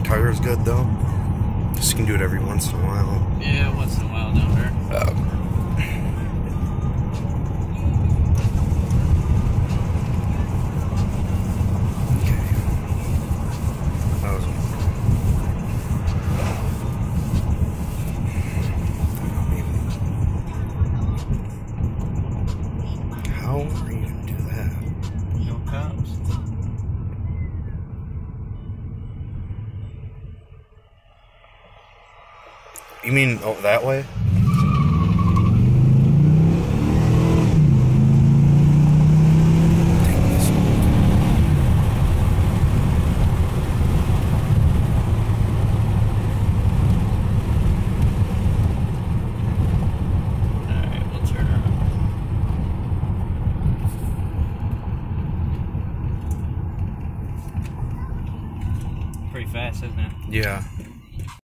tire's good though. Just can do it every once in a while. Yeah, once in a while don't hurt. How are you gonna do that? No cops. You mean that way? Alright, we'll turn around. Pretty fast, isn't it? Yeah.